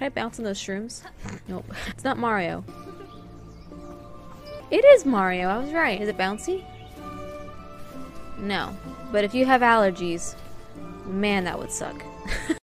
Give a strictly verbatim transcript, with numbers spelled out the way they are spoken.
Can I bounce on those shrooms? Nope. It's not Mario. It is Mario, I was right. Is it bouncy? No. But if you have allergies, man, that would suck.